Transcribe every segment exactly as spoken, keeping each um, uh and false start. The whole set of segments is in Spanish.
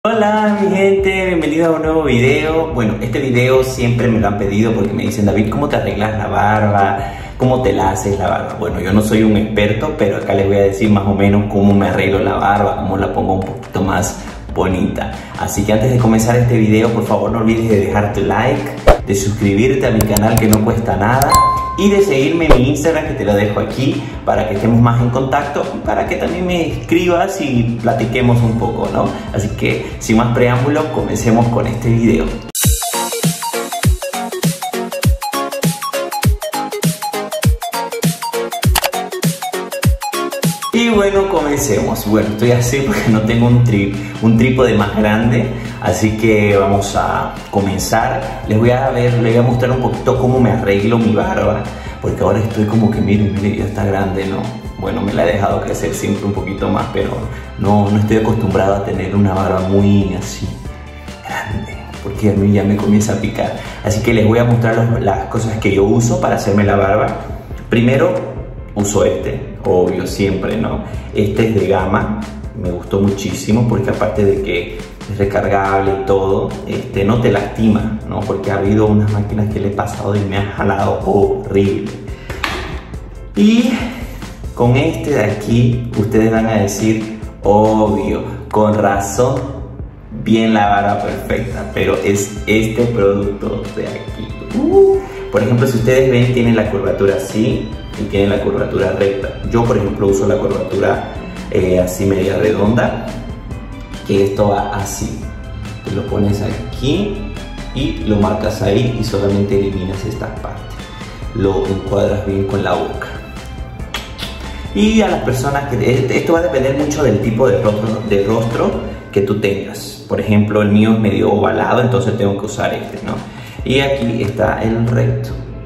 Hola mi gente, bienvenidos a un nuevo video. Bueno, este video siempre me lo han pedido porque me dicen: David, ¿cómo te arreglas la barba? ¿Cómo te la haces la barba? Bueno, yo no soy un experto, pero acá les voy a decir más o menos cómo me arreglo la barba, cómo la pongo un poquito más bonita. Así que antes de comenzar este video, por favor no olvides de dejar tu like, de suscribirte a mi canal que no cuesta nada y de seguirme en mi Instagram, que te lo dejo aquí, para que estemos más en contacto y para que también me escribas y platiquemos un poco, ¿no? Así que, sin más preámbulos, comencemos con este video. Y bueno, comencemos. Bueno, estoy así porque no tengo un, tri un trípode más grande, así que vamos a comenzar. Les voy a ver, les voy a mostrar un poquito cómo me arreglo mi barba, porque ahora estoy como que, miren, miren, ya está grande, ¿no? Bueno, me la he dejado crecer siempre un poquito más, pero no, no estoy acostumbrado a tener una barba muy así, grande, porque a mí ya me comienza a picar. Así que les voy a mostrar los, las cosas que yo uso para hacerme la barba. Primero, uso este, obvio, siempre, ¿no? Este es de Gama, me gustó muchísimo porque aparte de que es recargable y todo, este, no te lastima, ¿no? Porque ha habido unas máquinas que le he pasado y me han jalado horrible. Y con este de aquí, ustedes van a decir, obvio, con razón, bien la barba perfecta, pero es este producto de aquí. Uh, por ejemplo, si ustedes ven, tiene la curvatura así y tiene la curvatura recta. Yo, por ejemplo, uso la curvatura eh, así media redonda, que esto va así. Te lo pones aquí y lo marcas ahí y solamente eliminas esta parte. Lo encuadras bien con la boca. Y a las personas que... Esto va a depender mucho del tipo de rostro, de rostro que tú tengas. Por ejemplo, el mío es medio ovalado, entonces tengo que usar este, ¿no? Y aquí está el recto.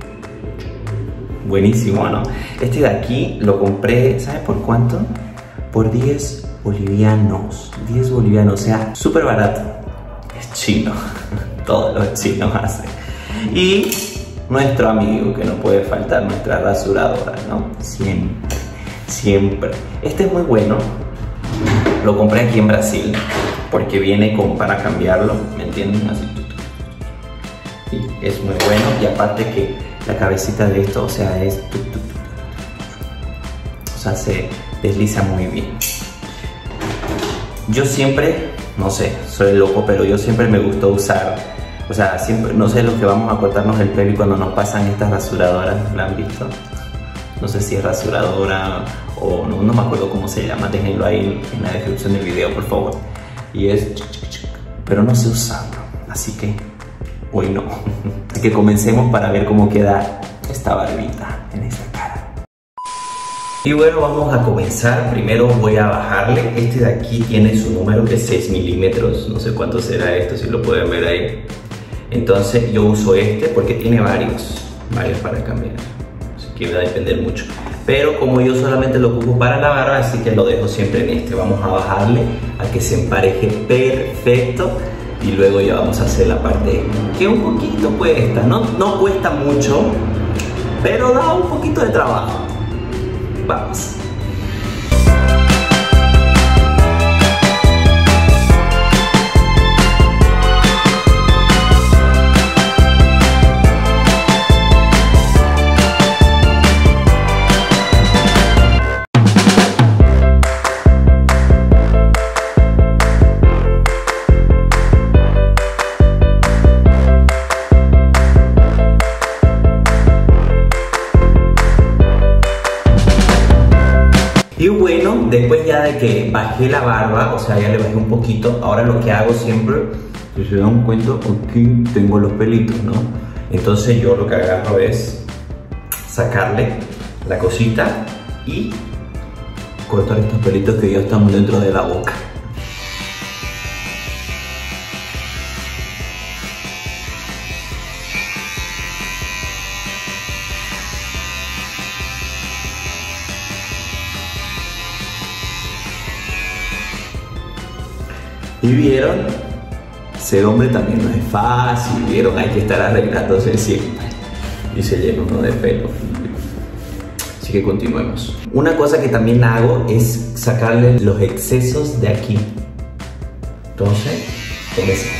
Buenísimo, ¿no? Este de aquí lo compré, ¿sabes por cuánto? Por diez bolivianos. diez bolivianos, o sea, súper barato. Es chino. Todos los chinos hacen. Y nuestro amigo, que no puede faltar, nuestra rasuradora, ¿no? Siempre, siempre. Este es muy bueno. Lo compré aquí en Brasil porque viene como para cambiarlo, ¿me entienden? Así. Y es muy bueno, y aparte que la cabecita de esto, o sea, es... O sea, se desliza muy bien. Yo siempre, no sé, soy loco, pero yo siempre me gustó usar, o sea, siempre, no sé, los que vamos a cortarnos el pelo y cuando nos pasan estas rasuradoras, ¿la han visto? No sé si es rasuradora o no, no me acuerdo cómo se llama, déjenlo ahí en la descripción del video, por favor. Y es... pero no sé usarlo, así que... hoy no. Así que comencemos para ver cómo queda esta barbita en esta cara. Y bueno, vamos a comenzar. Primero voy a bajarle. Este de aquí tiene su número de seis milímetros. No sé cuánto será esto, si lo pueden ver ahí. Entonces yo uso este porque tiene varios, varios para cambiar. Así que va a depender mucho. Pero como yo solamente lo ocupo para la barba, así que lo dejo siempre en este. Vamos a bajarle a que se empareje perfecto. Y luego ya vamos a hacer la parte que un poquito cuesta, no, no cuesta mucho, pero da un poquito de trabajo. Vamos. Y bueno, después ya de que bajé la barba, o sea, ya le bajé un poquito, ahora lo que hago siempre, si se dan cuenta, aquí tengo los pelitos, ¿no? Entonces yo lo que agarro es sacarle la cosita y cortar estos pelitos que ya están dentro de la boca. Y vieron, ser hombre también no es fácil, vieron, hay que estar arreglándose siempre y se llena uno de pelo. Así que continuemos. Una cosa que también hago es sacarle los excesos de aquí. Entonces, comencemos.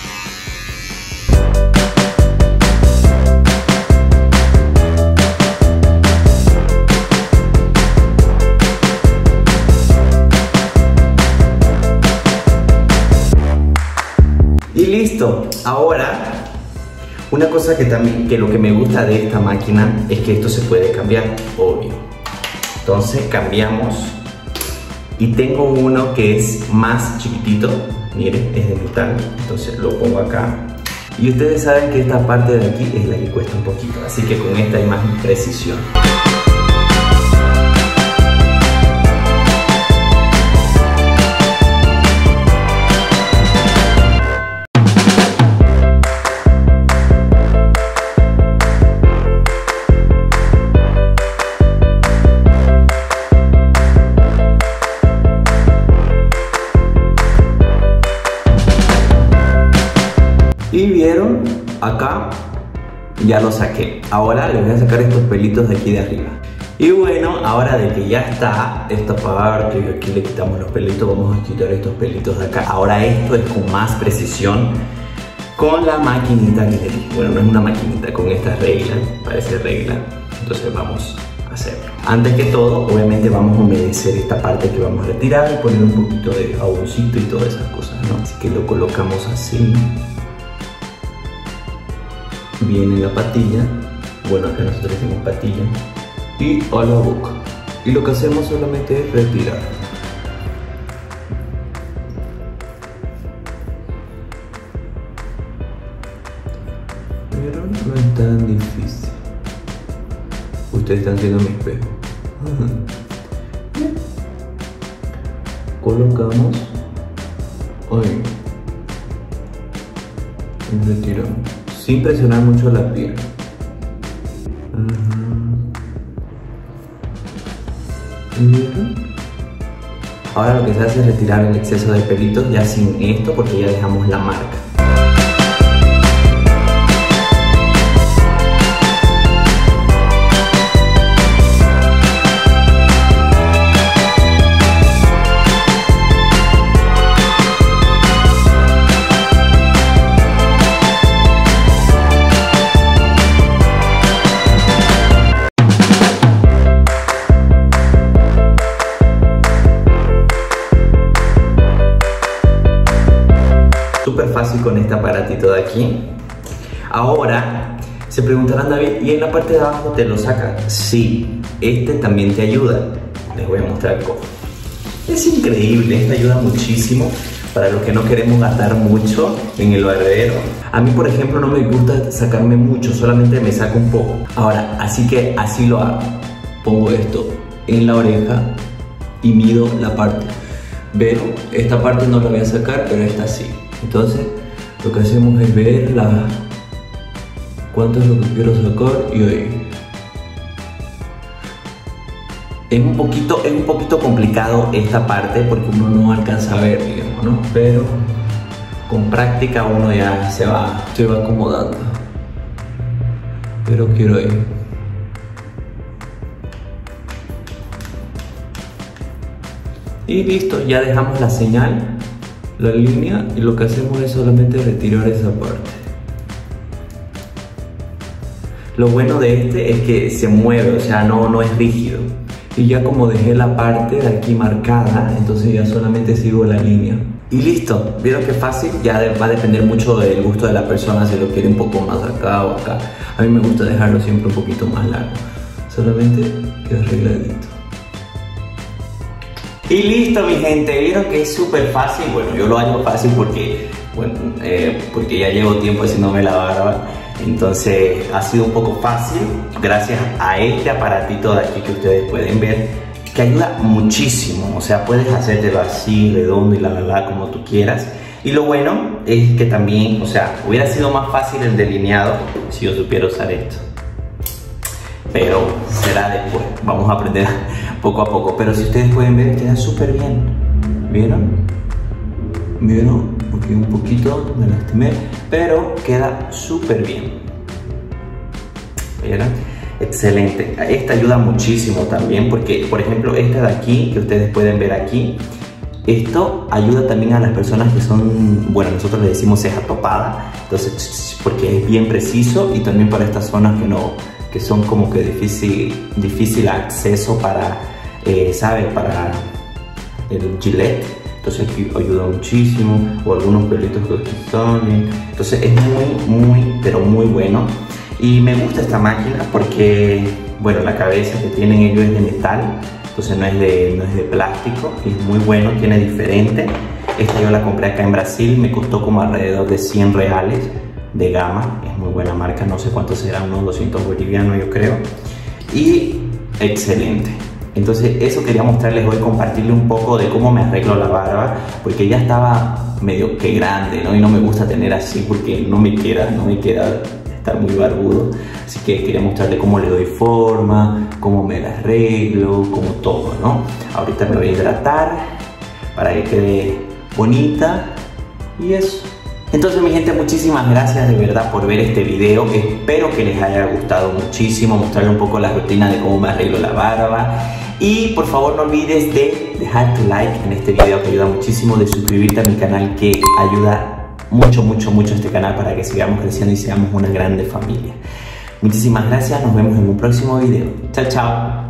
Y listo. Ahora, una cosa que también, que lo que me gusta de esta máquina es que esto se puede cambiar, obvio. Entonces cambiamos y tengo uno que es más chiquitito, miren, es de metal, entonces lo pongo acá. Y ustedes saben que esta parte de aquí es la que cuesta un poquito, así que con esta hay más precisión. Y vieron, acá ya lo saqué. Ahora les voy a sacar estos pelitos de aquí de arriba. Y bueno, ahora de que ya está esta parte, y aquí le quitamos los pelitos, vamos a quitar estos pelitos de acá. Ahora esto es con más precisión con la maquinita que le dije. Bueno, no es una maquinita, con esta regla, parece regla. Entonces vamos a hacerlo. Antes que todo, obviamente vamos a humedecer esta parte que vamos a retirar y poner un poquito de jaboncito y todas esas cosas, ¿no? Así que lo colocamos así. Viene la patilla, bueno, acá nosotros tenemos patilla, y a la boca. Y lo que hacemos solamente es retirar. Pero no es tan difícil. Ustedes están viendo mi espejo. Colocamos ahí y retiramos, sin presionar mucho la piel. Uh-huh. Ahora lo que se hace es retirar el exceso de pelitos ya sin esto, porque ya dejamos la marca. Súper fácil con este aparatito de aquí. Ahora se preguntarán, David, ¿y en la parte de abajo te lo saca? Sí, este también te ayuda. Les voy a mostrar cómo. Es increíble, este ayuda muchísimo para los que no queremos gastar mucho en el barbero. A mí, por ejemplo, no me gusta sacarme mucho, solamente me saco un poco. Ahora, así que así lo hago. Pongo esto en la oreja y mido la parte. Pero esta parte no la voy a sacar, pero esta sí. Entonces lo que hacemos es ver la, cuánto es lo que quiero sacar y ahí. Es un poquito, es un poquito complicado esta parte porque uno no alcanza a ver, digamos, ¿no? Pero con práctica uno ya se va, se va acomodando. Pero quiero ir. Y listo, ya dejamos la señal, la línea, y lo que hacemos es solamente retirar esa parte. Lo bueno de este es que se mueve, o sea, no, no es rígido. Y ya como dejé la parte de aquí marcada, entonces ya solamente sigo la línea. Y listo, vieron que fácil. Ya va a depender mucho del gusto de la persona, si lo quiere un poco más acá o acá. A mí me gusta dejarlo siempre un poquito más largo. Solamente queda arregladito. Y listo, mi gente, vieron que es súper fácil. Bueno, yo lo hago fácil porque, bueno, eh, porque ya llevo tiempo haciéndome la barba. Entonces ha sido un poco fácil gracias a este aparatito de aquí que ustedes pueden ver, que ayuda muchísimo. O sea, puedes hacértelo así, redondo y la la la como tú quieras. Y lo bueno es que también, o sea, hubiera sido más fácil el delineado si yo supiera usar esto. Pero será después, vamos a aprender poco a poco. Pero si ustedes pueden ver, queda súper bien. ¿Vieron? ¿Vieron? Porque un poquito me lastimé, pero queda súper bien. ¿Vieron? Excelente. Esta ayuda muchísimo también porque, por ejemplo, esta de aquí, que ustedes pueden ver aquí, Esto ayuda también a las personas que son, bueno, nosotros le decimos ceja topada, entonces porque es bien preciso, y también para estas zonas que no, que son como que difícil, difícil acceso para, eh, ¿sabes? Para el Gillette. Entonces aquí ayuda muchísimo, o algunos pelitos que aquí salen. Entonces es muy, muy, pero muy bueno. Y me gusta esta máquina porque, bueno, la cabeza que tienen ellos es de metal. Entonces no es, de, no es de plástico, y es muy bueno, tiene diferente. Esta yo la compré acá en Brasil, me costó como alrededor de cien reales de gama. Es muy buena marca, no sé cuánto será, unos doscientos bolivianos yo creo. Y excelente. Entonces eso quería mostrarles hoy, compartirles un poco de cómo me arreglo la barba, porque ya estaba medio que grande, ¿no? Y no me gusta tener así porque no me queda, no me queda estar muy barbudo. Así que quería mostrarles cómo le doy forma, cómo me la arreglo, como todo, ¿no? Ahorita me voy a hidratar para que quede bonita y eso. Entonces mi gente, muchísimas gracias de verdad por ver este video. Espero que les haya gustado muchísimo, mostrarles un poco la rutina de cómo me arreglo la barba. Y por favor no olvides de dejar tu like en este video, que ayuda muchísimo, de suscribirte a mi canal, que ayuda mucho, mucho, mucho a este canal para que sigamos creciendo y seamos una grande familia. Muchísimas gracias, nos vemos en un próximo video. Chao, chao.